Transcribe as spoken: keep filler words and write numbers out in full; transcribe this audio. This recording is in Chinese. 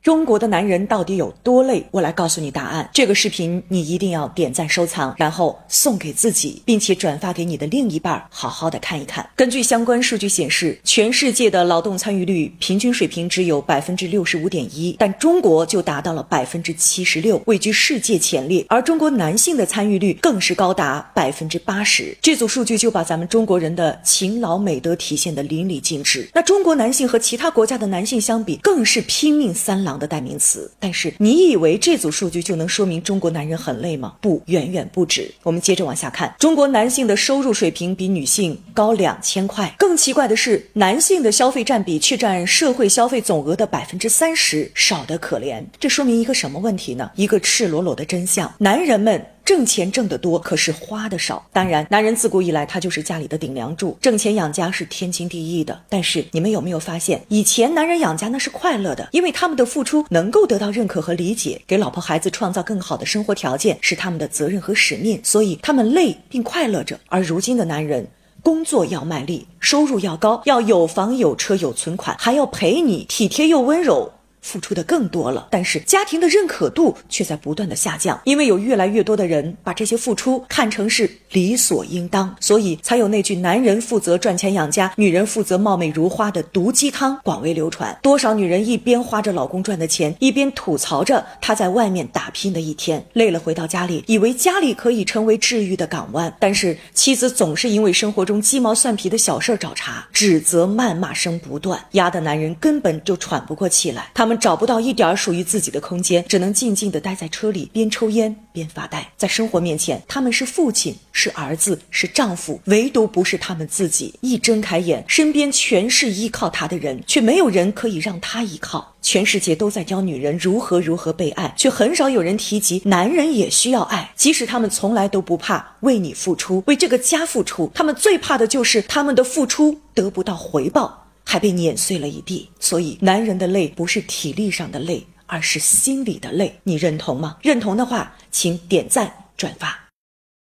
中国的男人到底有多累？我来告诉你答案。这个视频你一定要点赞收藏，然后送给自己，并且转发给你的另一半，好好的看一看。根据相关数据显示，全世界的劳动参与率平均水平只有 百分之六十五点一， 但中国就达到了 百分之七十六， 位居世界前列。而中国男性的参与率更是高达 百分之八十。 这组数据就把咱们中国人的勤劳美德体现得淋漓尽致。那中国男性和其他国家的男性相比，更是拼命三郎的代名词。但是你以为这组数据就能说明中国男人很累吗？不，远远不止。我们接着往下看，中国男性的收入水平比女性高两千块。更奇怪的是，男性的消费占比却占社会消费总额的 百分之三十， 少得可怜。这说明一个什么问题呢？一个赤裸裸的真相，男人们挣钱挣得多，可是花的少。当然，男人自古以来他就是家里的顶梁柱，挣钱养家是天经地义的。但是你们有没有发现，以前男人养家那是快乐的，因为他们的付出能够得到认可和理解，给老婆孩子创造更好的生活条件是他们的责任和使命，所以他们累并快乐着。而如今的男人，工作要卖力，收入要高，要有房有车有存款，还要陪你，体贴又温柔，付出的更多了。但是家庭的认可度却在不断的下降，因为有越来越多的人把这些付出看成是理所应当，所以才有那句男人负责赚钱养家，女人负责貌美如花的毒鸡汤广为流传。多少女人一边花着老公赚的钱，一边吐槽着她在外面打拼的一天，累了回到家里，以为家里可以成为治愈的港湾。但是妻子总是因为生活中鸡毛蒜皮的小事找茬，指责谩骂声不断，压得男人根本就喘不过气来。他们找不到一点属于自己的空间，只能静静地待在车里，边抽烟边发呆。在生活面前，他们是父亲，是儿子，是丈夫，唯独不是他们自己。一睁开眼，身边全是依靠他的人，却没有人可以让他依靠。全世界都在教女人如何如何被爱，却很少有人提及男人也需要爱。即使他们从来都不怕为你付出，为这个家付出，他们最怕的就是他们的付出得不到回报，还被碾碎了一地。所以男人的累不是体力上的累，而是心里的累。你认同吗？认同的话请点赞转发。